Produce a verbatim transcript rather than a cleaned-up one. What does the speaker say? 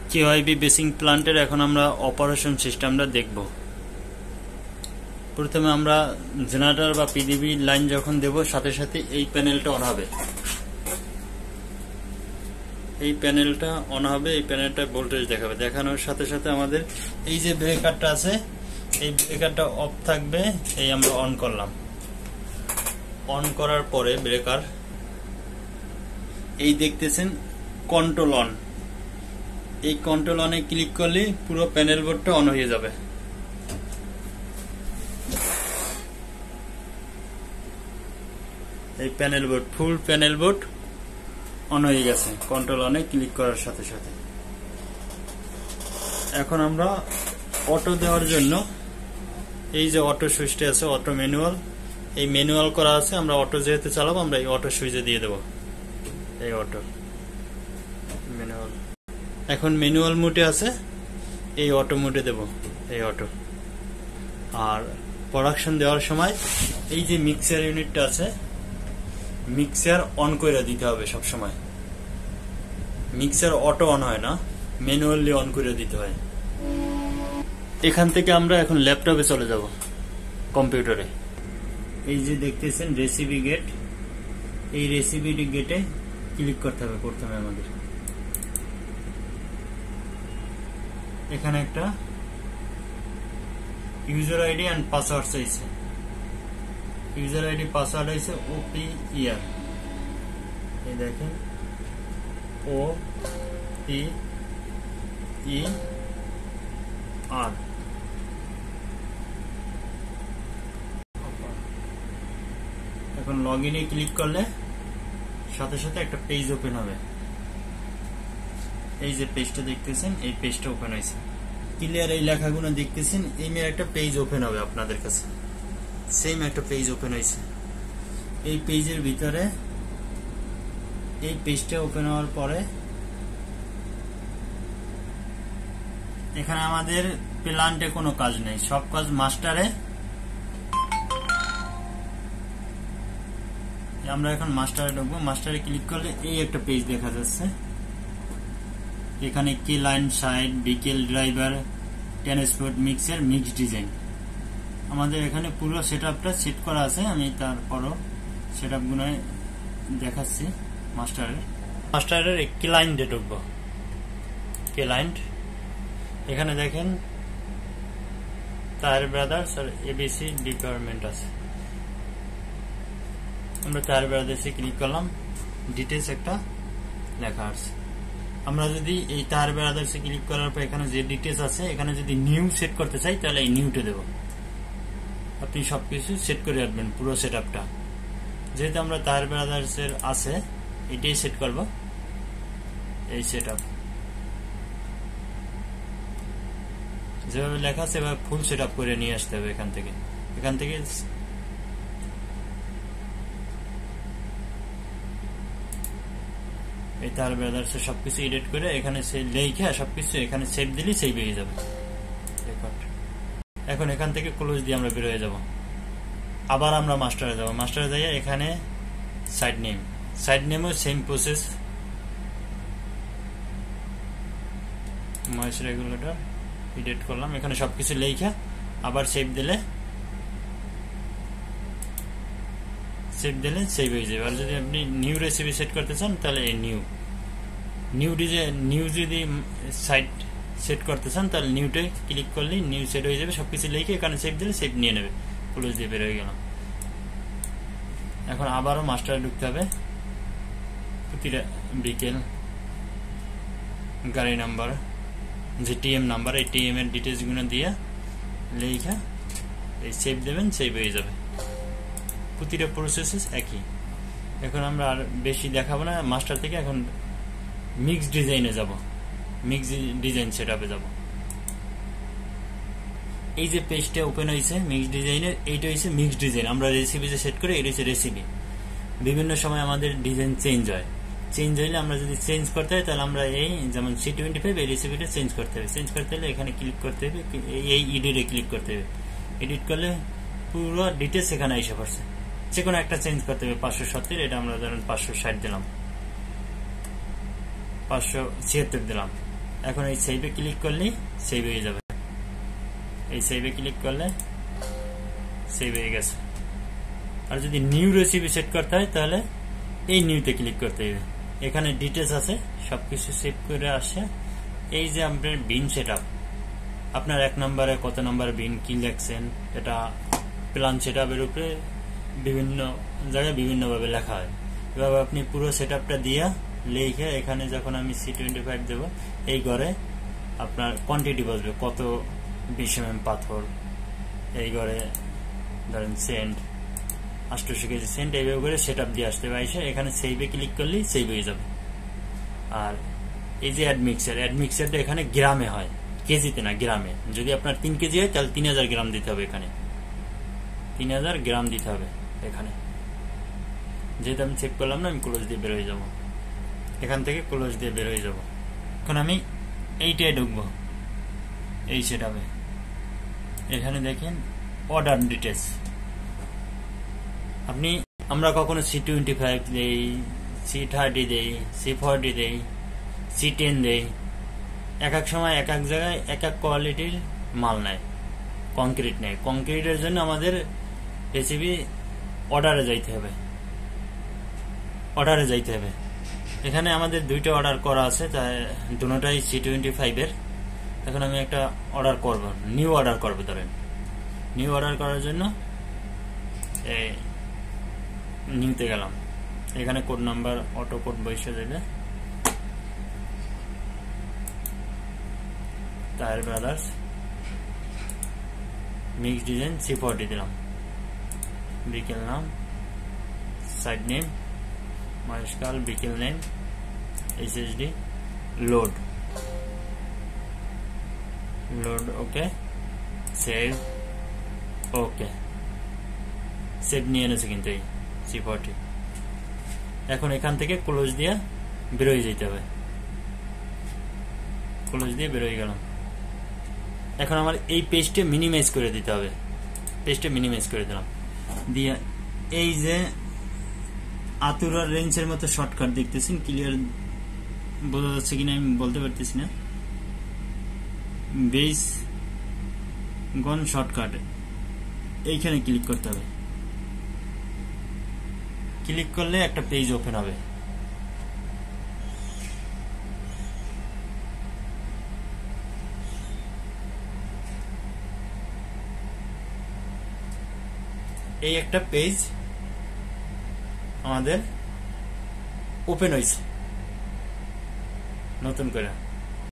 কেওআইবি basin প্লান্টের এখন আমরা অপারেশন সিস্টেমটা দেখব। প্রথমে আমরা জেনারেটর বা পিডিবি লাইন যখন দেব সাথে সাথে এই প্যানেলটা অন হবে, এই প্যানেলটা অন হবে, এই প্যানেলটা ভোল্টেজ দেখাবে। দেখানোর সাথে সাথে আমাদের এই যে ব্রেকারটা আছে এই ব্রেকারটা অফ থাকবে, এই আমরা অন করলাম। অন করার পরে ব্রেকার এই দেখতেছেন কন্ট্রোল অন, এই কন্ট্রোল অনে ক্লিক করলে পুরো প্যানেল বোর্ডটা অন হয়ে যাবে। এই panel board full panel board on হয়ে গেছে কন্ট্রোল অনে ক্লিক করার সাথে সাথে। এখন আমরা অটো দেওয়ার জন্য এই যে অটো সুইচটা আছে অটো ম্যানুয়াল, এই ম্যানুয়াল করা আছে, আমরা অটো যেহেতু চালাবো আমরা এই অটো সুইচে দিয়ে দেব। এই অটো ম্যানুয়াল এখন ম্যানুয়াল মোডে আছে, এই অটো মোডে দেব এই অটো। আর প্রোডাকশন দেওয়ার সময় এই যে মিক্সার ইউনিটটা আছে মিক্সার অন করে দিতে হবে সব সময়। মিক্সার অটো অন হয় না, ম্যানুয়ালি অন করে দিতে হয়। এখান থেকে আমরা এখন ল্যাপটপে চলে যাব, কম্পিউটারে। এই যে দেখতেছেন রেসিপি গেট, এই রেসিপি গেটে ক্লিক করতে হবে প্রথমে আমাদের। এখানে একটা ইউজার আইডি এন্ড পাসওয়ার্ড চাইছে, ইউজার আইডি পাসওয়ার্ড হয়েছে ওপি ইয়ার, এই দেখেন ও পি ই আর। এখন লগ ইনে ক্লিক করলে সাথে সাথে একটা পেজ ওপেন হবে। এই যে পেজটা দেখতেছেন এই পেজটা ওপেন হয়েছে, ক্লিয়ার এই লেখাগুলো দেখতেছেন, এই মেয়ের একটা পেজ ওপেন হবে আপনাদের কাছে, সেম একটা পেজ ওপেন হয়েছে। এই পেজের ভিতরে এই পেজটা ওপেন হওয়ার পরে এখানে আমাদের প্ল্যান্টে কোনো কাজ নেই, সব কাজ মাস্টারে। আমরা এখন মাস্টারে ঢুকবো, মাস্টারে ক্লিক করলে এই একটা পেজ দেখা যাচ্ছে। এখানে কে line side vehicle driver transport mixer mix design, আমাদের এখানে পুরো সেটআপটা সেট করা আছে। আমি তারপরও সেটআপ গুলো দেখাচ্ছি মাস্টারের। মাস্টারের কে লাইন দিয়ে ঢুকবো, কে লাইন। এখানে দেখেন তার ব্রাদার্স আর এবিসি ডিপার্টমেন্ট আছে, আমরা তার ব্রাদার্সে ক্লিক করলাম, ডিটেলস একটা লেখা আছে। আমরা যদি এই তার ব্রাদার্সে ক্লিক করার পর এখানে যে ডিটেলস আছে এখানে যদি নিউ সেট করতে চাই তাহলে এই নিউটা দেব। আপনি সবকিছু সেট করে রাখবেন পুরো সেটআপটা। যেহেতু আমরা তার ব্রাদার্সের আছে এটাই সেট করব, এই সেটআপ যেভাবে লেখা আছে সেভাবে ফুল সেটআপ করে নিয়ে আসতে হবে। এখান থেকে এখান থেকে এই তার ব্রাদার্স সবকিছু এডিট করে এখানে লিখে সবকিছু এখানে সেভ দিলেই সেভ হয়ে যাবে। এখন এখান থেকে ক্লোজ দিয়ে আমরা বের হয়ে যাব। আবার আমরা মাস্টারে যাব, মাস্টারে যাই এখানে সাইড নেম, সাইড নেমও same process, noise regulator edit করলাম, এখানে সবকিছু লিখে আবার সেভ দিলে সেভ দিলে সেভ হয়ে যাবে। আর যদি আপনি নিউ রেসিপি সেট করতে চান তাহলে এই নিউ নিউ ডিজাইন নিউ যদি সাইট সেট করতে চান তাহলে নিউতে ক্লিক করলে নিউ সেট হয়ে যাবে। সবকিছু লিখে এখানে সেভ দিলে সেভ নিয়ে নেবে, ক্লোজ দিয়ে বের হয়ে গেলাম। এখন আবারও মাস্টারে ঢুকতে হবে, প্রতিটা বিকেল গাড়ি নাম্বার যে টিএম নাম্বার এই টিএম এর ডিটেলস গুলো দিয়ে লিখে এই সেভ দেবেন, সেভ হয়ে যাবে। প্রতিটা প্রসেস একই। এখন আমরা আর বেশি দেখাবো না, মাস্টার থেকে এখন মিক্স ডিজাইনে যাব, মিক্স ডিজাইন সেটআপে যাব। এই যে পেজটা ওপেন হয়েছে মিক্স ডিজাইনের, এইটা হচ্ছে মিক্স ডিজাইন। আমরা রেসিপি যে সেট করে এটা হচ্ছে রেসিপি। বিভিন্ন সময় আমাদের ডিজাইন চেঞ্জ হয়, চেঞ্জ হইলে আমরা যদি চেঞ্জ করতে হয় তাহলে আমরা এই যেমন সি টোয়েন্টি ফাইভ এই রেসিপিটা চেঞ্জ করতে হবে। চেঞ্জ করতে হলে এখানে ক্লিক করতে হবে, এই এডিটে ক্লিক করতে হবে। এডিট করলে পুরো ডিটেলস এখানে এসে পড়ছে। যে কোনো একটা চেঞ্জ করতে হবে, পাঁচশো সত্তর এটা আমরা ধরেন পাঁচশো ষাট দিলাম, পাঁচশো ছিয়াত্তর দিলাম, এখন এই সেভে ক্লিক করলেই সেভ হয়ে যাবে। এই সেভে ক্লিক করলে সেভ হয়ে গেছে। আর যদি নিউ রেসিপি সেট করতে হয় তাহলে এই নিউতে ক্লিক করতে হবে। এখানে ডিটেলস আছে, সবকিছু সেভ করে আসে। এই যে আপনার বিন সেট আপ, আপনার এক নম্বরে কত নম্বর বিন কি লেখছেন, এটা প্ল্যান সেট আপের উপরে বিভিন্ন জায়গায় বিভিন্নভাবে লেখা হয়। এভাবে আপনি পুরো সেট আপটা দিয়ে লিখে এখানে যখন আমি সি টোয়েন্টি ফাইভ দেবো, এই ঘরে আপনার কোয়ান্টিটি বসবে, কত বিশ এম এম পাথর, এই ঘরে ধরেন সেন্ট আটশো কেজি সেন্ট, এইভাবে করে সেট আপ দিয়ে আসতে হবে। এসে এখানে সেভে ক্লিক করলেই সেভ হয়ে যাবে। আর এই যে অ্যাড মিক্সার, অ্যাড মিক্সারটা এখানে গ্রামে হয়, কেজিতে না, গ্রামে। যদি আপনার তিন কেজি হয় তাহলে তিন হাজার গ্রাম দিতে হবে। এখানে তিন হাজার গ্রাম দিতে হবে এখানে। যেহেতু আমি চেক করলাম না, আমি ক্লোজ দিয়ে বের হয়ে যাবো। এখান থেকে ক্লোজ দিয়ে বের হয়ে যাব। এখন আমি এইটাই ঢুকবো, এই সেট আপে। এখানে দেখেন অর্ডার ডিটেলস। আপনি আমরা কখনো সি টোয়েন্টি ফাইভ দেই, সি থার্টি দেই, সি ফর্টি দেই, সি টেন দেই। এক এক সময় এক এক জায়গায় এক এক কোয়ালিটির মাল নেয়, কংক্রিট নেয়। কংক্রিটের জন্য আমাদের রেসিপি অর্ডারে যাইতে হবে, অর্ডারে যাইতে হবে। এখানে আমাদের দুইটা অর্ডার করা আছে, তাই দুটোটাই সি টোয়েন্টি ফাইভের। এখন আমি একটা অর্ডার করব, নিউ অর্ডার করবো। ধরেন নিউ অর্ডার করার জন্য এই নিউতে গেলাম। এখানে কোড নাম্বার অটো কোড বসে দেবে, tyre brothers mix design C forty দিলাম। বিকেল নাম, site name Maheshkal, vehicle name, HSD, load load okay, save okay. Save নিয়ে এনেছে কিন্তু এই সি ফর্টি। এখন এখান থেকে ক্লোজ দিয়ে বেরোয় যেতে হবে। ক্লোজ দিয়ে বেরোয় গেলাম। এখন আমার এই পেজটা মিনিমাইজ করে দিতে হবে। পেজটা মিনিমাইজ করে দিলাম, দিয়ে এই যে আতুরার রেঞ্জের মতো শর্টকাট দেখতেছেন, ক্লিয়ার বোঝা যাচ্ছে কিনা আমি বলতে পারতেছি না। বেস গন শর্টকাট, এইখানে ক্লিক করতে হবে। ক্লিক করলে একটা পেজ ওপেন হবে। এই একটা পেজ আমাদের ওপেন হয়েছে নতুন করে।